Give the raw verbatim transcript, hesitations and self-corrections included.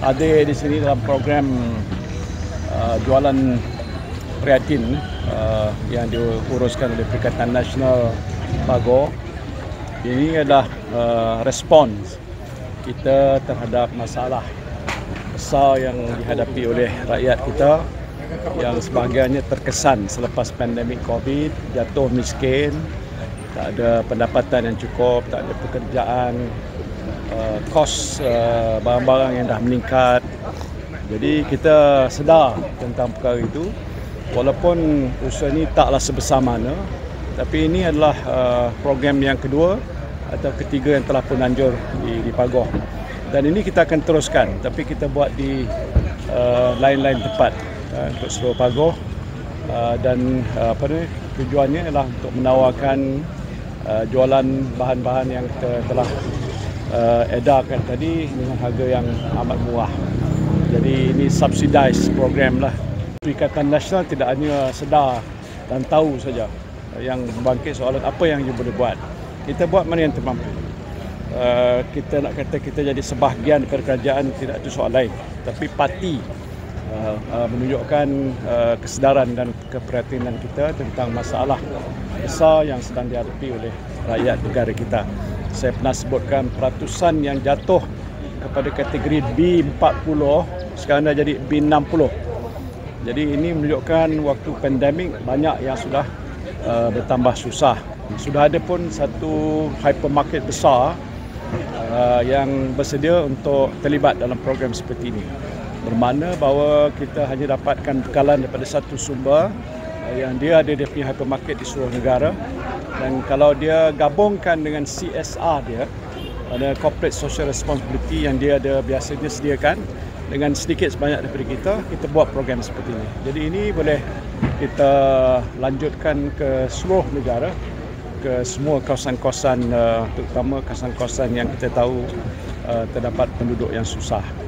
hadir di sini dalam program uh, jualan prihatin uh, yang diuruskan oleh Perikatan Nasional Pagoh. Ini adalah uh, respons kita terhadap masalah besar yang dihadapi oleh rakyat kita yang sebahagiannya terkesan selepas pandemik COVID, jatuh miskin, tak ada pendapatan yang cukup, tak ada pekerjaan, uh, kos uh, barang-barang yang dah meningkat. Jadi kita sedar tentang perkara itu. Walaupun usaha ini taklah sebesar mana, tapi ini adalah uh, program yang kedua atau ketiga yang telah pun anjur di, di Pagoh. Dan ini kita akan teruskan, tapi kita buat di uh, lain-lain tempat uh, untuk seluruh Pagoh. Uh, dan uh, apa ni, tujuannya adalah untuk menawarkan uh, jualan bahan-bahan yang kita telah uh, edarkan tadi dengan harga yang amat murah. Jadi ini subsidized program lah. Perikatan Nasional tidak hanya sedar dan tahu saja yang membangkit soalan apa yang dia boleh buat. Kita buat mana yang termampu. Uh, kita nak kata kita jadi sebahagian daripada kerajaan, tidak itu soal lain. Tapi parti uh, uh, menunjukkan uh, kesedaran dan keprihatinan kita tentang masalah besar yang sedang dihadapi oleh rakyat negara kita. Saya pernah sebutkan peratusan yang jatuh kepada kategori B empat puluh, sekarang dah jadi B enam puluh. Jadi ini menunjukkan waktu pandemik banyak yang sudah uh, bertambah susah. Sudah ada pun satu hypermarket besar uh, yang bersedia untuk terlibat dalam program seperti ini. Bermakna bahawa kita hanya dapatkan bekalan daripada satu sumber uh, yang dia ada dia punya hypermarket di seluruh negara. Dan kalau dia gabungkan dengan C S R dia, ada Corporate Social Responsibility yang dia ada biasanya sediakan, dengan sedikit sebanyak daripada kita, kita buat program seperti ini. Jadi ini boleh kita lanjutkan ke seluruh negara, ke semua kawasan-kawasan, terutama kawasan-kawasan yang kita tahu terdapat penduduk yang susah.